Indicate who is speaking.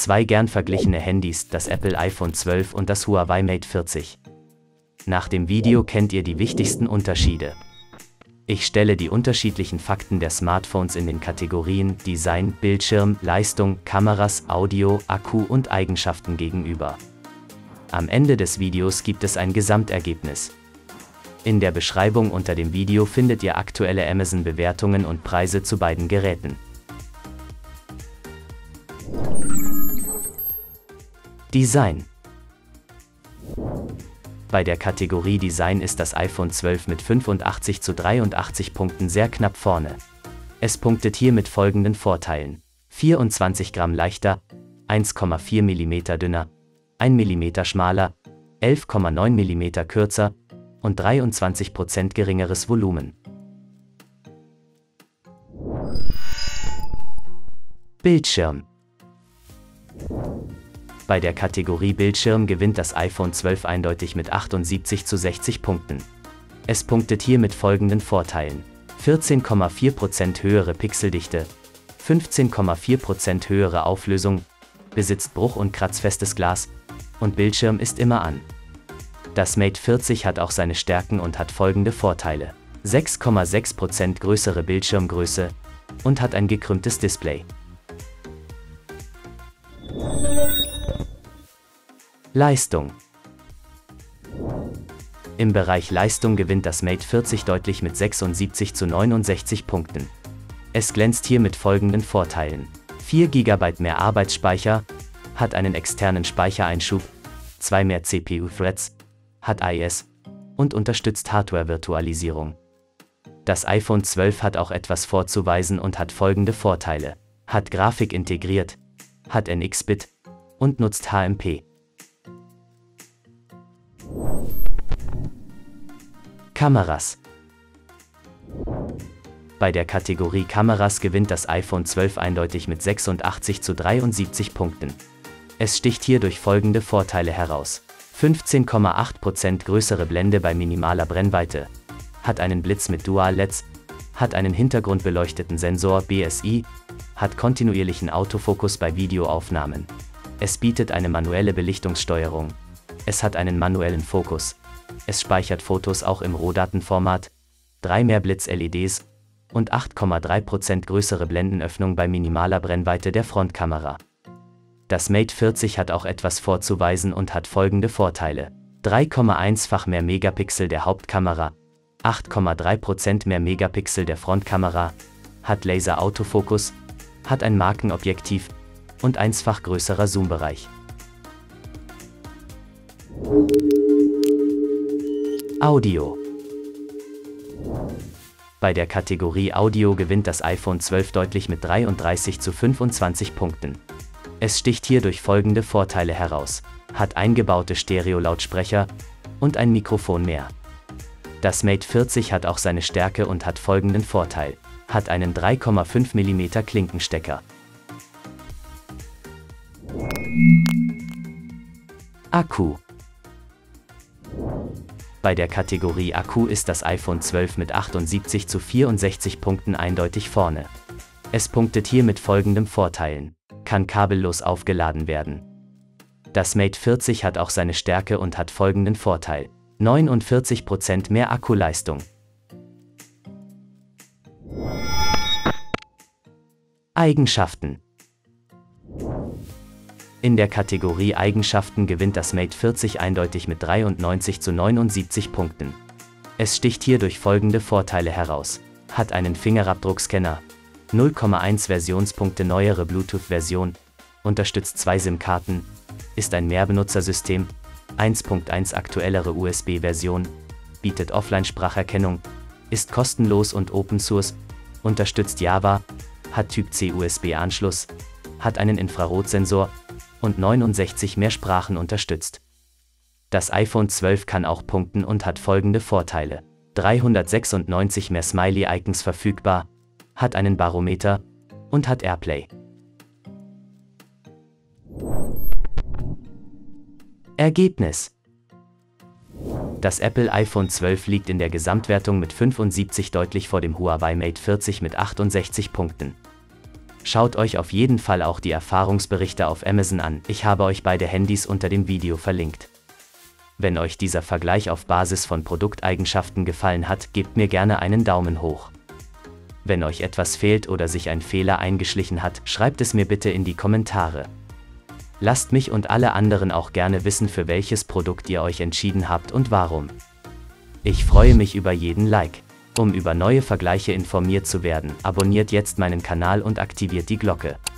Speaker 1: Zwei gern verglichene Handys, das Apple iPhone 12 und das Huawei Mate 40. Nach dem Video kennt ihr die wichtigsten Unterschiede. Ich stelle die unterschiedlichen Fakten der Smartphones in den Kategorien Design, Bildschirm, Leistung, Kameras, Audio, Akku und Eigenschaften gegenüber. Am Ende des Videos gibt es ein Gesamtergebnis. In der Beschreibung unter dem Video findet ihr aktuelle Amazon-Bewertungen und Preise zu beiden Geräten. Design. Bei der Kategorie Design ist das iPhone 12 mit 85/83 Punkten sehr knapp vorne. Es punktet hier mit folgenden Vorteilen: 24 Gramm leichter, 1,4 mm dünner, 1 mm schmaler, 11,9 mm kürzer und 23% geringeres Volumen. Bildschirm. Bei der Kategorie Bildschirm gewinnt das iPhone 12 eindeutig mit 78/60 Punkten. Es punktet hier mit folgenden Vorteilen: 14,4% höhere Pixeldichte, 15,4% höhere Auflösung, besitzt bruch- und kratzfestes Glas und Bildschirm ist immer an. Das Mate 40 hat auch seine Stärken und hat folgende Vorteile: 6,6% größere Bildschirmgröße und hat ein gekrümmtes Display. Leistung. Im Bereich Leistung gewinnt das Mate 40 deutlich mit 76/69 Punkten. Es glänzt hier mit folgenden Vorteilen: 4 GB mehr Arbeitsspeicher, hat einen externen Speichereinschub, 2 mehr CPU-Threads, hat AES und unterstützt Hardware-Virtualisierung. Das iPhone 12 hat auch etwas vorzuweisen und hat folgende Vorteile: hat Grafik integriert, hat NX-Bit und nutzt HMP. Kameras. Bei der Kategorie Kameras gewinnt das iPhone 12 eindeutig mit 86/73 Punkten. Es sticht hier durch folgende Vorteile heraus: 15,8% größere Blende bei minimaler Brennweite, hat einen Blitz mit Dual-LEDs, hat einen hintergrundbeleuchteten Sensor BSI, hat kontinuierlichen Autofokus bei Videoaufnahmen. Es bietet eine manuelle Belichtungssteuerung. Es hat einen manuellen Fokus. Es speichert Fotos auch im Rohdatenformat, 3 mehr Blitz-LEDs und 8,3% größere Blendenöffnung bei minimaler Brennweite der Frontkamera. Das Mate 40 hat auch etwas vorzuweisen und hat folgende Vorteile: 3,1-fach mehr Megapixel der Hauptkamera, 8,3% mehr Megapixel der Frontkamera, hat Laser-Autofokus, hat ein Markenobjektiv und 1-fach größerer Zoombereich. Audio. Bei der Kategorie Audio gewinnt das iPhone 12 deutlich mit 33/25 Punkten. Es sticht hier durch folgende Vorteile heraus: hat eingebaute Stereo-Lautsprecher und ein Mikrofon mehr. Das Mate 40 hat auch seine Stärke und hat folgenden Vorteil: hat einen 3,5 mm Klinkenstecker. Akku. Bei der Kategorie Akku ist das iPhone 12 mit 78/64 Punkten eindeutig vorne. Es punktet hier mit folgendem Vorteilen: kann kabellos aufgeladen werden. Das Mate 40 hat auch seine Stärke und hat folgenden Vorteil: 49% mehr Akkuleistung. Eigenschaften. In der Kategorie Eigenschaften gewinnt das Mate 40 eindeutig mit 93/79 Punkten. Es sticht hier durch folgende Vorteile heraus: hat einen Fingerabdruckscanner, 0,1 Versionspunkte neuere Bluetooth-Version, unterstützt 2 SIM-Karten, ist ein Mehrbenutzersystem, 1.1 aktuellere USB-Version, bietet Offline-Spracherkennung, ist kostenlos und Open Source, unterstützt Java, hat Typ-C USB-Anschluss, hat einen Infrarotsensor und 69 mehr Sprachen unterstützt. Das iPhone 12 kann auch punkten und hat folgende Vorteile: 396 mehr Smiley-Icons verfügbar, hat einen Barometer und hat AirPlay. Ergebnis: Das Apple iPhone 12 liegt in der Gesamtwertung mit 75 deutlich vor dem Huawei Mate 40 mit 68 Punkten. Schaut euch auf jeden Fall auch die Erfahrungsberichte auf Amazon an, ich habe euch beide Handys unter dem Video verlinkt. Wenn euch dieser Vergleich auf Basis von Produkteigenschaften gefallen hat, gebt mir gerne einen Daumen hoch. Wenn euch etwas fehlt oder sich ein Fehler eingeschlichen hat, schreibt es mir bitte in die Kommentare. Lasst mich und alle anderen auch gerne wissen, für welches Produkt ihr euch entschieden habt und warum. Ich freue mich über jeden Like. Um über neue Vergleiche informiert zu werden, abonniert jetzt meinen Kanal und aktiviert die Glocke.